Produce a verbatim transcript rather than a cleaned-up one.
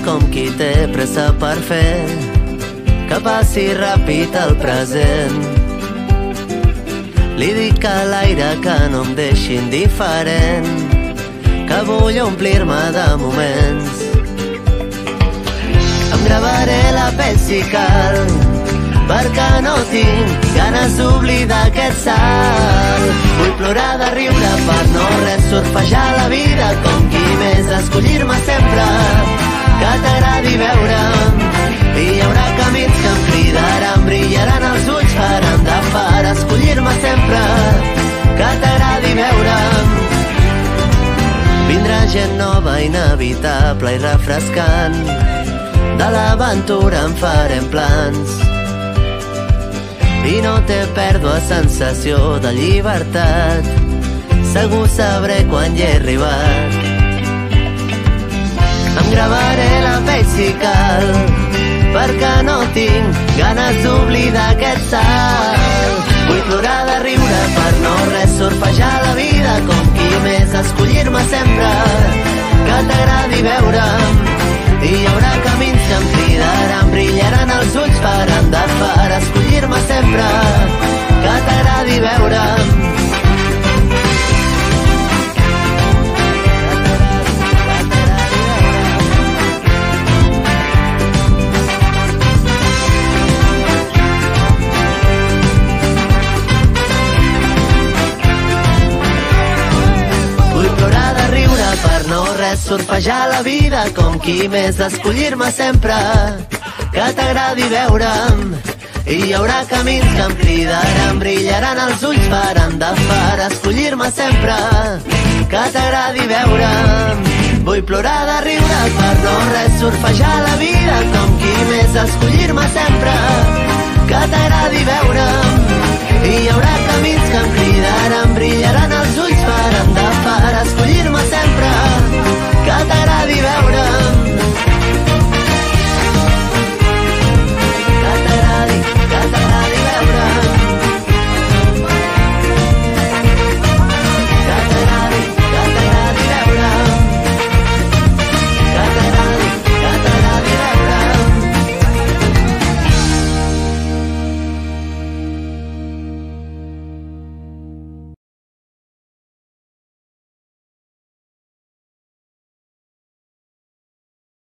com qui té pressa per fer que passi ràpid el present. Li dic a l'aire que no em deixi indiferent, que vull omplir-me de moments. Em gravaré la pell si cal, perquè no tinc ganes d'oblidar aquest salt. Vull plorar de riure per no res, surfejar la vida com qui més, escollir-me sempre, que t'agradi veure'm. I hi haurà camins que em cridaran, brillaran els ulls per endavant, escollir-me sempre, que t'agradi veure'm. Vindrà gent nova, inevitable i refrescant, de l'aventura en farem plans. I no té pèrdua sensació de llibertat, segur sabré quan hi he arribat. Em gravaré la pell si cal, perquè no tinc ganes d'oblidar aquest salt. Vull plorar de riure per no res, surfejar la vida com qui més, escollir-me sempre, que t'agradi veure'm. I hi haurà camins que em cridaran, brillaran els ulls per endavant, escollir-me sempre, que t'agradi veure'm. Vull plorar de riure per no res, surfejar la vida com qui més, escollir-me sempre, que t'agradi veure'm. I hi haurà camins que em cridaran, brillaran els ulls per endavant, escollir-me sempre, que t'agradi veure'm. Vull plorar de riure per no res, surfejar la vida com qui més, escollir-me sempre, que t'agradi veure'm. I hi haurà camins que em cridaran, brillaran els ulls